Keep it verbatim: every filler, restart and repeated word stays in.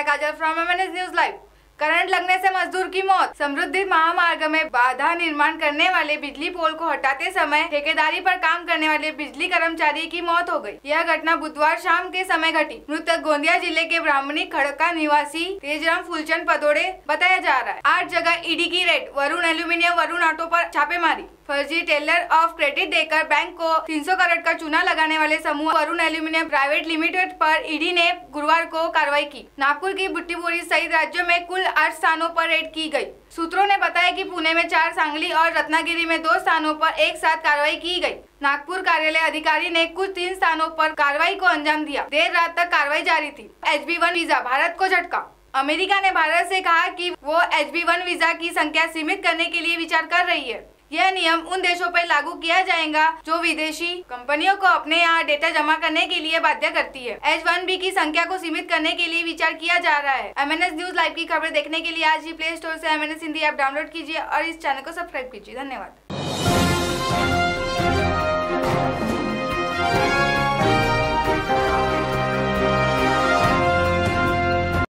Kajal from MNS news live. Current लगने से मजदूर की मौत। समृद्धि महामार्ग में बाधा निर्माण करने वाले बिजली पोल को हटाते समय ठेकेदारी पर काम करने वाले बिजली कर्मचारी की मौत हो गई। यह घटना बुधवार शाम के समय घटी। मृतक गोंदिया जिले के ब्राह्मणी खड़का निवासी तेजराम फूलचंद पदोड़े बताया जा रहा है। आठ जगह ईडी की raid. Varun aluminium Varun auto पर छापेमारी। फर्जी टेलर ऑफ क्रेडिट देकर बैंक को तीन सौ करोड़ का चूना लगाने वाले समूह वरुण एल्यूमिनियम प्राइवेट लिमिटेड पर ईडी ने गुरुवार को कार्रवाई की। नागपुर की बुट्टीबोरी सहित राज्यों में कुल आठ स्थानों पर रेड की गई। सूत्रों ने बताया कि पुणे में चार, सांगली और रत्नागिरी में दो स्थानों पर एक साथ कार्रवाई की गई। नागपुर कार्यालय अधिकारी ने कुछ तीन स्थानों पर कार्रवाई को अंजाम दिया। देर रात तक कार्रवाई जारी थी। H B one visa Bharat को झटका। अमेरिका ने भारत से कहा कि वो एच बी वन वीजा की संख्या सीमित करने के लिए विचार कर रही है। यह नियम उन देशों पर लागू किया जाएगा जो विदेशी कंपनियों को अपने यहाँ डेटा जमा करने के लिए बाध्य करती है। एच वन बी की संख्या को सीमित करने के लिए विचार किया जा रहा है। एमएनएस न्यूज लाइव की खबरें देखने के लिए आज ही प्ले स्टोर से एमएनएस हिंदी ऐप डाउनलोड कीजिए और इस चैनल को सब्सक्राइब कीजिए। धन्यवाद।